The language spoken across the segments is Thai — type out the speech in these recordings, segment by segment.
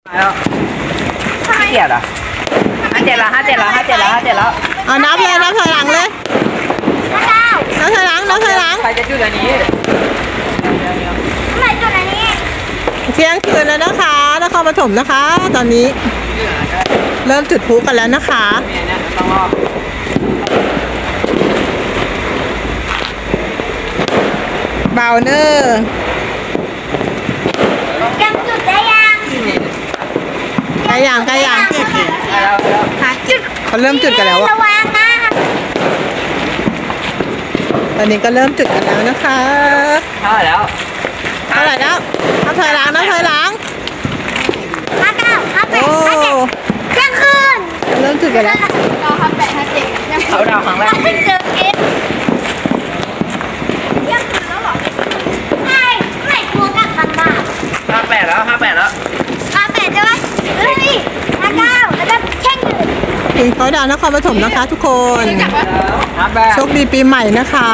แล้วเกียดอ่ะ57แล้ว57แล้วเอานับเลยนับถอยหลังเลยนับถอยหลังใครจะจุดอันนี้ใครจุดอันนี้เที่ยงคืนแล้วนะคะนครปฐมนะคะตอนนี้เริ่มจุดพลุกันแล้วนะคะเบาเนอร์ยังจุดได้ยังใกล้ยังเขาเริ่มจุดกันแล้วอะตอนนี้ก็เริ่มจุดกันแล้วนะคะเท่าไหร่แล้วนับถอยหลัง59 58 57เที่ยงคืนเริ่มจุดกันแล้วเขาดาวครั้งแรกเจอเอฟเที่ยงคืนแล้วหรอไม่กลัวกันบ้าง 58แล้ว 58ใช่ไหมเฮ้ย59แล้วก็แข่งอยู่เขาดาวนครปฐมนะคะทุกคนโชคดีปีใหม่นะคะ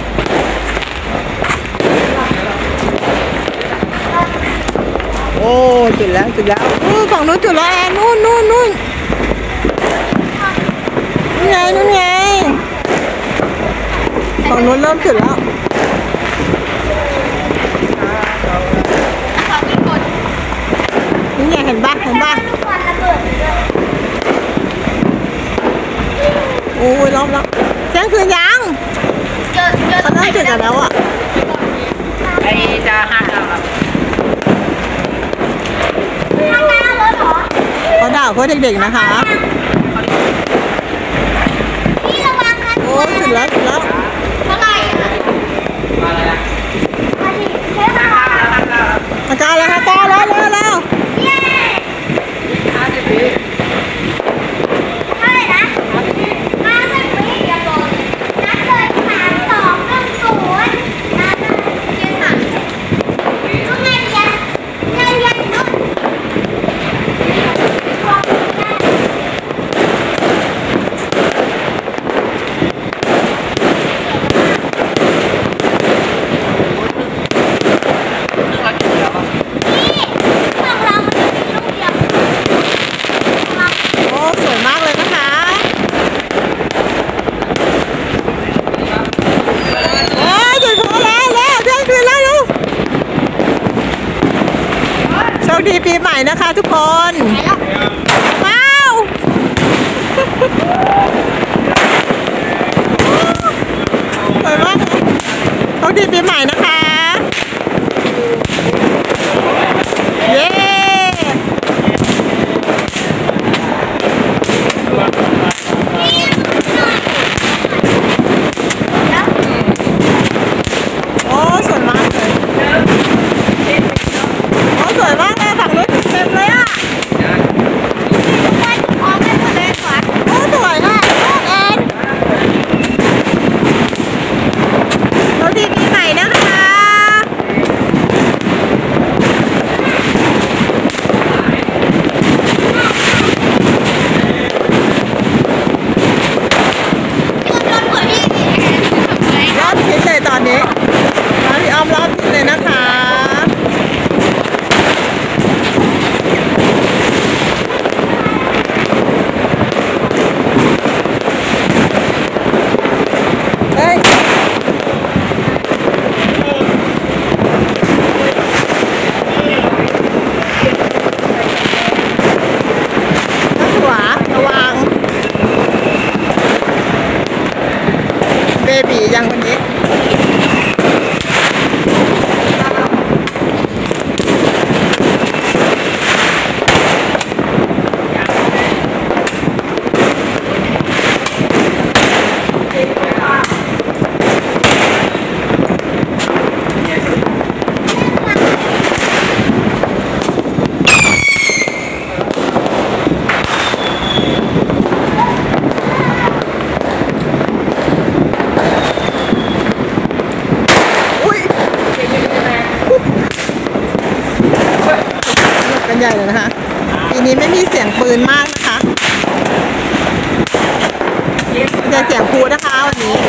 โอ้จุดแล้วฝั่งนู้นจุดแล้วแอนนู่นไงฝั่งนู้นเริ่มจุดแล้วนี่ไงเห็นป่ะโอ้ยล้อมแล้วเที่ยงคืนยังเขาเริ่มจุดกันแล้วอ่ะไอ้จะ5แล้วครับเขาด่าเพื่อเด็กๆนะคะโอ้จุดแล้ว59แล้วดีปีใหม่นะคะทุกคนว้าวสวยมากโชคดีปีใหม่นะคะเย้โอ้สวยมากเลยโอ้สวยมากเลยฝั่งนู้นเต็มเลยอ่ะโอ้สวยอ่ะแอนเราดีปีใหม่นะคะรอบทิศเลยตอนนี้พี่อ้อมรอบทิศเลยนะคะเบบียังคนนี้กันใหญ่เลยนะคะปีนี้ไม่มีเสียงปืนมากนะคะจะเสียงพูนะคะวันนี้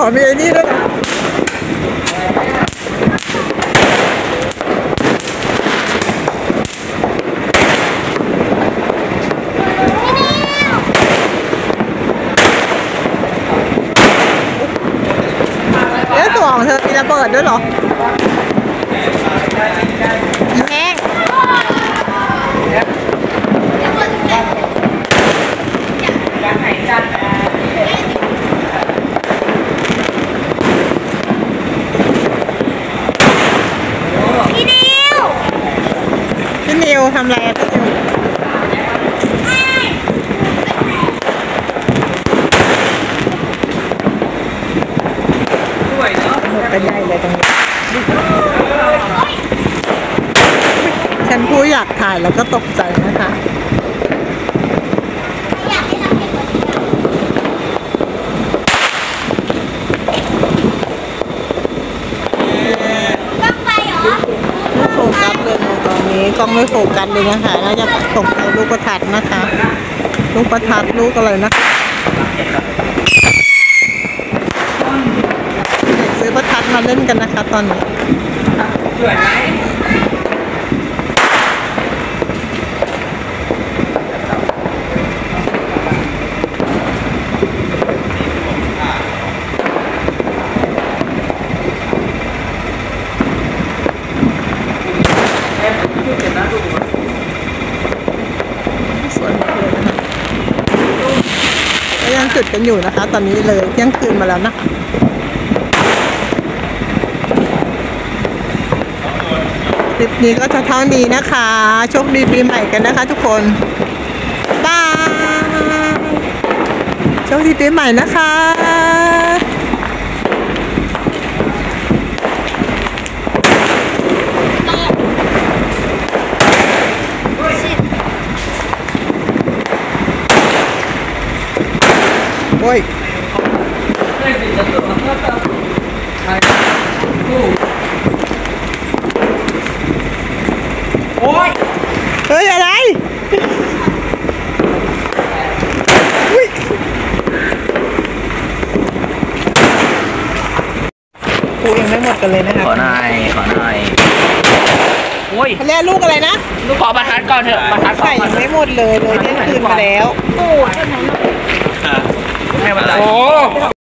มีไอ้นี่ด้วยนะเอ๊ะตัวของเธอมีระเบิดด้วยเหรอแห้งพี่นิวทำอะไรอะพี่นิวหมดกันใหญ่เลยตรงนี้ฉันพูดอยากถ่ายแล้วก็ตกใจนะคะไม่โฟกัสเลยตอนนี้กล้องไม่โฟกัสเลยนะคะน่าจะตกใจลูกประทัดนะคะ ลูกประทัดลูกอะไรนะเด็กซื้อประทัดมาเล่นกันนะคะตอนนี้สวยมากเลยนะคะก็ยังจุดกันอยู่นะคะ ตอนนี้เลยเที่ยงคืนมาแล้วนะคลิปนี้ก็จะเท่านี้นะคะโชคดีปีใหม่กันนะคะทุกคนบายโชคดีปีใหม่นะคะโอ้ยโอ้ยเฮ้ยอะไรอุ๊ยกูยังไม่หมดกันเลยนะคะขอหน่อยโอ้ยเขาเรียกลูกอะไรนะลูกขอประทัดก่อนเถอะประทัดก่อไข่นยังไม่หมดเลยเที่ยงคืนมาแล้วไม่เป็นไรโอ้